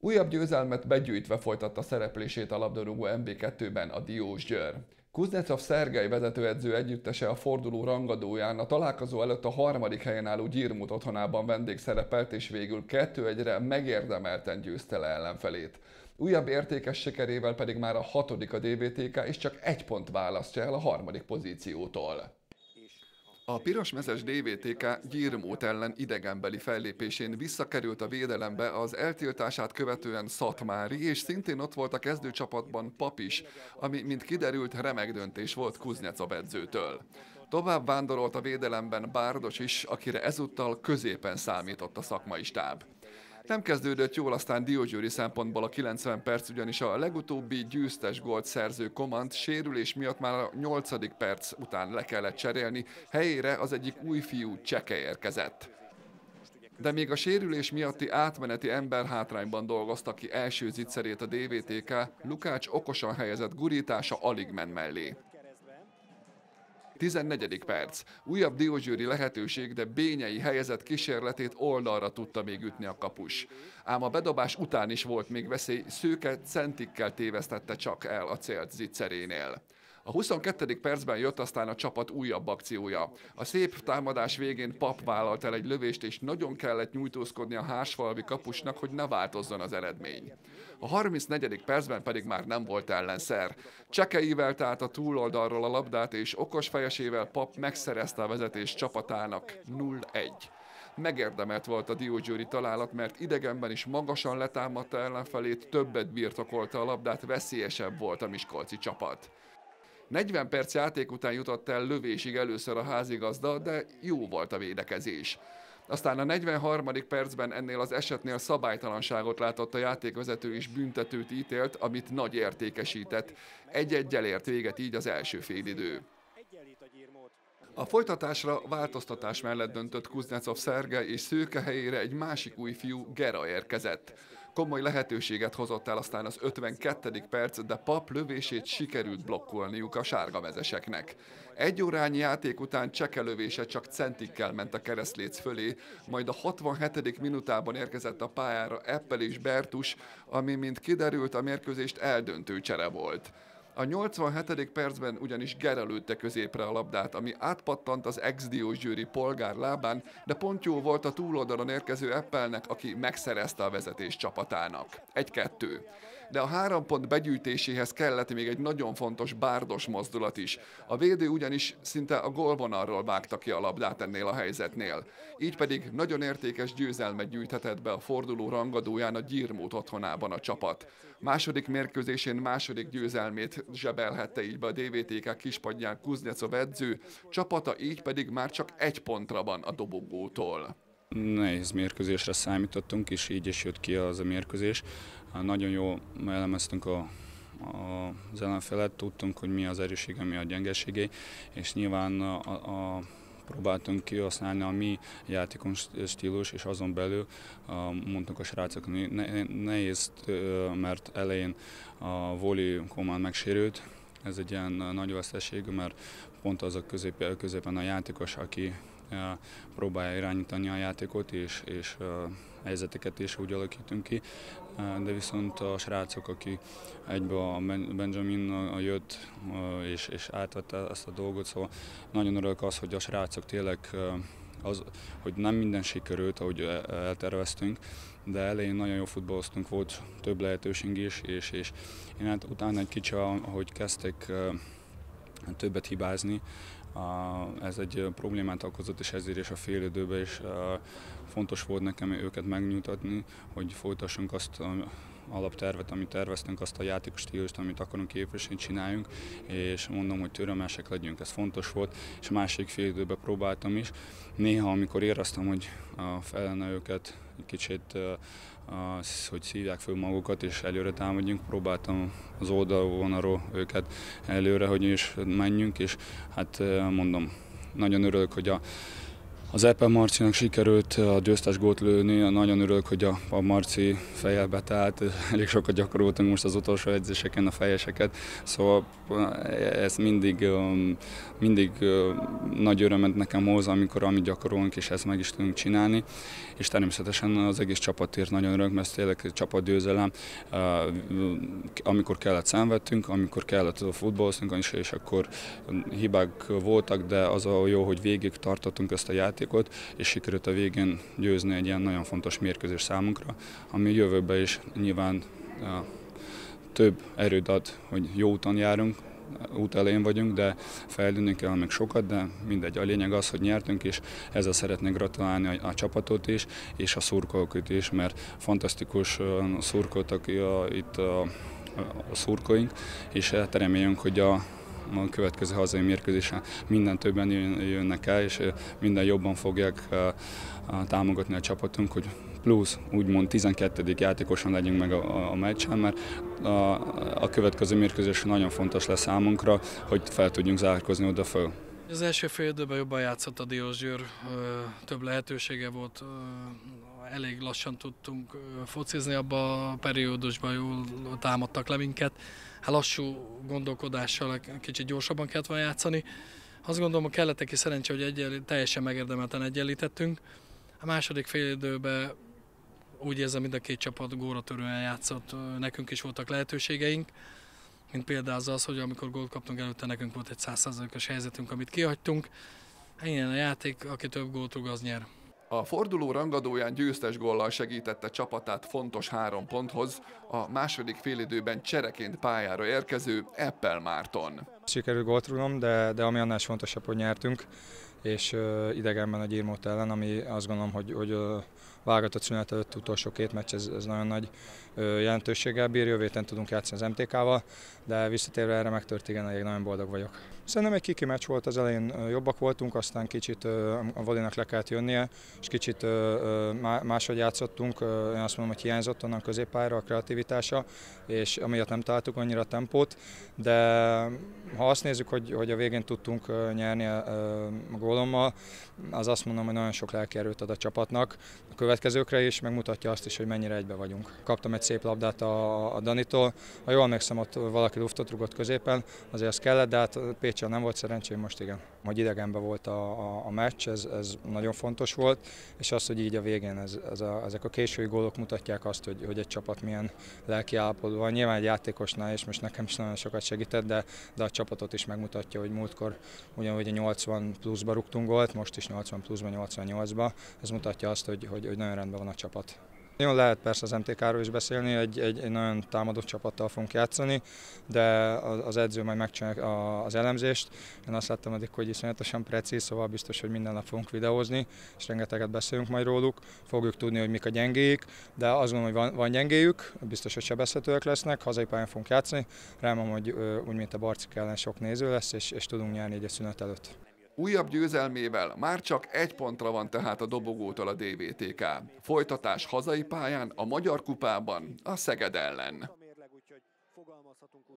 Újabb győzelmet begyűjtve folytatta szereplését a labdarúgó MB2-ben a Diósgyőr. Kuznecov Szergej vezetőedző együttese a forduló rangadóján a találkozó előtt a harmadik helyen álló Gyirmut otthonában vendégszerepelt, és végül 2-1-re megérdemelten győzte le ellenfelét. Újabb értékes sikerével pedig már a hatodik a DVTK, és csak egy pont választja el a harmadik pozíciótól. A pirosmezes DVTK Gyirmót ellen idegenbeli fellépésén visszakerült a védelembe az eltiltását követően Szatmári, és szintén ott volt a kezdőcsapatban Pap is, ami, mint kiderült, remek döntés volt Kuznecov edzőtől. Tovább vándorolt a védelemben Bárdos is, akire ezúttal középen számított a szakmai stáb. Nem kezdődött jól aztán diósgyőri szempontból a 90 perc, ugyanis a legutóbbi győztes gólt szerző Komant sérülés miatt már a 8. perc után le kellett cserélni, helyére az egyik új fiú Cseke érkezett. De még a sérülés miatti átmeneti emberhátrányban dolgozta ki első zicserét a DVTK, Lukács okosan helyezett gurítása alig ment mellé. 14. perc. Újabb diósgyőri lehetőség, de Bényei helyezett kísérletét oldalra tudta még ütni a kapus. Ám a bedobás után is volt még veszély, Szőke centikkel tévesztette csak el a célt zicserénél. A 22. percben jött aztán a csapat újabb akciója. A szép támadás végén Pap vállalt el egy lövést, és nagyon kellett nyújtózkodni a Hársfalvi kapusnak, hogy ne változzon az eredmény. A 34. percben pedig már nem volt ellenszer. Cseke ívelt át a túloldalról a labdát, és okos fejesével Pap megszerezte a vezetés csapatának 0-1. Megérdemelt volt a diósgyőri találat, mert idegenben is magasan letámadta ellenfelét, többet birtokolta a labdát, veszélyesebb volt a miskolci csapat. 40 perc játék után jutott el lövésig először a házigazda, de jó volt a védekezés. Aztán a 43. percben ennél az esetnél szabálytalanságot látott a játékvezető, és büntetőt ítélt, amit nagy értékesített. 1-1-jel ért véget így az első félidő. A folytatásra változtatás mellett döntött Kuznecov Szergej, és Szőke helyére egy másik új fiú, Gera érkezett. Komoly lehetőséget hozott el aztán az 52. perc, de Pap lövését sikerült blokkolniuk a sárgamezeseknek. Egy órányi játék után Cseke lövése csak centikkel ment a keresztléc fölé, majd a 67. minutában érkezett a pályára Eppel és Bertus, ami, mint kiderült, a mérkőzést eldöntő csere volt. A 87. percben ugyanis Gera lőtte középre a labdát, ami átpattant az ex-diósgyőri polgár lábán, de pont jó volt a túloldalon érkező Eppelnek, aki megszerezte a vezetés csapatának. 1-2. De a 3 pont begyűjtéséhez kellett még egy nagyon fontos Bárdos mozdulat is. A védő ugyanis szinte a gólvonalról vágta ki a labdát ennél a helyzetnél. Így pedig nagyon értékes győzelmet gyűjthetett be a forduló rangadóján a Gyirmót otthonában a csapat. Második mérkőzésén második győzelmét zsebelhette így be a DVTK kispadján Kuznecov edző, csapata így pedig már csak 1 pontra van a dobogótól. Nehéz mérkőzésre számítottunk, és így is jött ki az a mérkőzés. Nagyon jól elemeztünk az ellenfelet, tudtunk, hogy mi az erőssége, mi a gyengeségei, és nyilván próbáltunk kihasználni a mi játékos stílus, és azon belül mondtunk a srácok, nehéz, mert elején a Voli Komán megsérült. Ez egy ilyen nagy veszteség, mert pont az a középen a játékos, aki próbálja irányítani a játékot, és helyzeteket is úgy alakítunk ki, de viszont a srácok, aki egybe a Benjamin jött és átvette ezt a dolgot, szóval nagyon örülök az, hogy a srácok tényleg hogy nem minden sikerült, ahogy elterveztünk, de elején nagyon jó futballoztunk, volt több lehetőség is, és én hát utána egy kicsi, ahogy kezdtek többet hibázni, ez egy problémát okozott, és ezért is a félidőben is fontos volt nekem őket megnyugtatni, hogy folytassunk azt az alaptervet, amit terveztünk, azt a játékos stílust, amit akarunk képviselni, csináljunk, és mondom, hogy türelmesek legyünk, ez fontos volt, és a másik félidőben próbáltam is. Néha, amikor éreztem, hogy felelne őket egy kicsit, hogy szívják föl magukat, és előre támadjunk, próbáltam az oldalvonalról őket előre, hogy is menjünk, és hát mondom, nagyon örülök, hogy Az Eppel Marcinak sikerült a győztes gólt lőni, nagyon örülök, hogy a Marci fejjel betállt, elég sokat gyakoroltunk most az utolsó edzéseken a fejeseket, szóval ez mindig nagy örömet nekem hoz, amikor amit gyakorolunk, és ezt meg is tudunk csinálni, és természetesen az egész csapatért nagyon örülök, mert ez tényleg csapatgyőzelem, amikor kellett szenvedtünk, amikor kellett futballoztunk, és akkor hibák voltak, de az a jó, hogy végig tartottunk ezt a játékot, és sikerült a végén győzni egy ilyen nagyon fontos mérkőzés számunkra, ami jövőben is nyilván több erőt ad, hogy jó úton járunk, út elején vagyunk, de fejlődni kell még sokat, de mindegy. A lényeg az, hogy nyertünk, és ezzel szeretnék gratulálni a csapatot is, és a szurkolókat is, mert fantasztikus szurkoltak itt a szurkolóink, és reméljünk, hogy a következő hazai mérkőzésen minden többen jönnek el, és minden jobban fogják támogatni a csapatunk, hogy plusz úgymond 12. játékosan legyünk meg a meccsen, mert a következő mérkőzés nagyon fontos lesz számunkra, hogy fel tudjunk zárkózni oda föl. Az első fél időben jobban játszott a Diósgyőr, több lehetősége volt, elég lassan tudtunk focizni abban a periódusban, jól támadtak le minket. Hát lassú gondolkodással kicsit gyorsabban kellett volna játszani. Azt gondolom, a kelleteki szerencse, hogy teljesen megérdemelten egyenlítettünk. A második fél időben úgy érzem, mind a két csapat góra törően játszott, nekünk is voltak lehetőségeink. Mint például az, hogy amikor gólt kaptunk előtte, nekünk volt egy 100%-os helyzetünk, amit kihagytunk. Ilyen a játék, aki több gólt rúg, az nyer. A forduló rangadóján győztes góllal segítette csapatát fontos 3 ponthoz, a második félidőben csereként pályára érkező Eppel Márton. Sikerült gólt rúgnom, de ami annál is fontosabb, hogy nyertünk, és idegenben a Gyirmót ellen, ami azt gondolom, hogy válogatott szünet előtt utolsó 2 meccs, ez nagyon nagy jelentőséggel bír, jövő héten tudunk játszani az MTK-val, de visszatérve erre megtört, igen, elég nagyon boldog vagyok. Szerintem egy kiki meccs volt, az elején jobbak voltunk, aztán kicsit a Valinak le kellett jönnie, és kicsit máshogy játszottunk, én azt mondom, hogy hiányzott onnan középpályára a kreativitása, és amiatt nem találtuk annyira a tempót, de ha azt nézzük, hogy a végén tudtunk nyerni a gólommal, az azt mondom, hogy nagyon sok lelki erőt ad a csapatnak, a következőkre is, megmutatja azt is, hogy mennyire egybe vagyunk. Kaptam egy szép labdát a Danitól, ha jól emlékszem, ott valaki luftot rugott középen, azért az kellett, de hát Pécsen nem volt szerencsém, most igen. Hogy idegenben volt a meccs, ez nagyon fontos volt, és az, hogy így a végén ezek a késői gólok mutatják azt, hogy egy csapat milyen lelki állapotban van. Nyilván egy játékosnál, és most nekem is nagyon sokat segített, de a csapatot is megmutatja, hogy múltkor ugyanúgy 80 pluszba rúgtunk gólt, most is 80 pluszba, 88-ba. Ez mutatja azt, hogy nagyon rendben van a csapat. Nagyon lehet persze az MTK-ról is beszélni, egy nagyon támadó csapattal fogunk játszani, de az edző majd megcsinálja az elemzést. Én azt láttam eddig, hogy iszonyatosan precíz, szóval biztos, hogy minden nap fogunk videózni, és rengeteget beszélünk majd róluk. Fogjuk tudni, hogy mik a gyengéik, de azt gondolom, hogy van gyengéjük, biztos, hogy sebezhetőek lesznek, hazai pályán fogunk játszani. Remélem, hogy úgy, mint a Barcik ellen sok néző lesz, és tudunk nyerni egy szünet előtt. Újabb győzelmével már csak 1 pontra van tehát a dobogótól a DVTK. Folytatás hazai pályán, a Magyar Kupában, a Szeged ellen.